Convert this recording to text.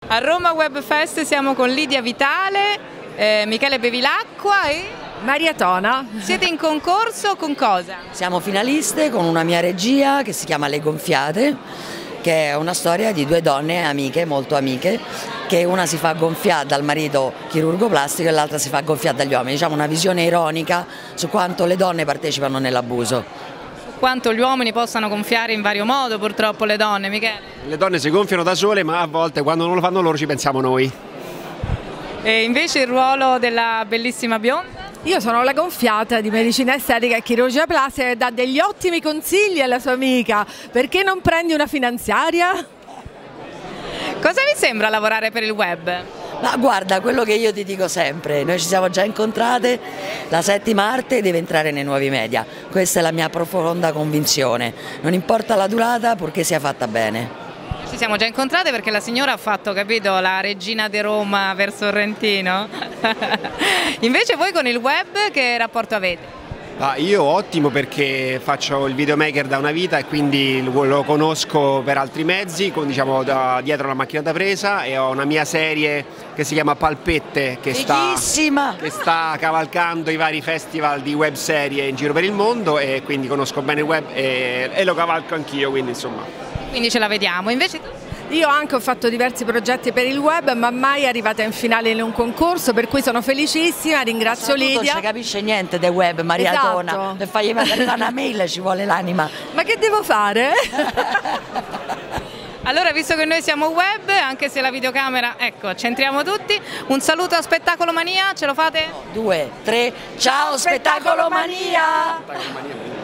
A Roma Web Fest siamo con Lidia Vitale, Michele Bevilacqua e Maria Tona. Siete in concorso con cosa? Siamo finaliste con una mia regia che si chiama Le Gonfiate, che è una storia di due donne amiche, molto amiche, che una si fa gonfiare dal marito chirurgo plastico e l'altra si fa gonfiare dagli uomini. Diciamo una visione ironica su quanto le donne partecipano nell'abuso. Quanto gli uomini possano gonfiare in vario modo, purtroppo le donne, Michele. Le donne si gonfiano da sole, ma a volte quando non lo fanno loro ci pensiamo noi. E invece il ruolo della bellissima bionda? Io sono la gonfiata di medicina estetica e chirurgia plastica e dà degli ottimi consigli alla sua amica. Perché non prendi una finanziaria? Cosa vi sembra lavorare per il web? Ma guarda, quello che io ti dico sempre, noi ci siamo già incontrate, la settima arte deve entrare nei nuovi media, questa è la mia profonda convinzione, non importa la durata purché sia fatta bene. Ci siamo già incontrate perché la signora ha fatto, capito, la regina di Roma per Sorrentino. Invece voi con il web che rapporto avete? Io ottimo perché faccio il videomaker da una vita e quindi lo conosco per altri mezzi, diciamo dietro la macchina da presa, e ho una mia serie che si chiama Palpette che sta cavalcando i vari festival di web serie in giro per il mondo e quindi conosco bene il web e lo cavalco anch'io, quindi insomma. Quindi ce la vediamo. Invece tu? Io anche ho fatto diversi progetti per il web, ma mai arrivata in finale in un concorso, per cui sono felicissima, ringrazio Lidia. Non ci capisce niente del web, Maria Tona, per fargli mandare una mail ci vuole l'anima. Ma che devo fare? Allora, visto che noi siamo web, anche se la videocamera, ecco, centriamo tutti, un saluto a Spettacolo Mania, ce lo fate? 2, 3, ciao Spettacolo Mania!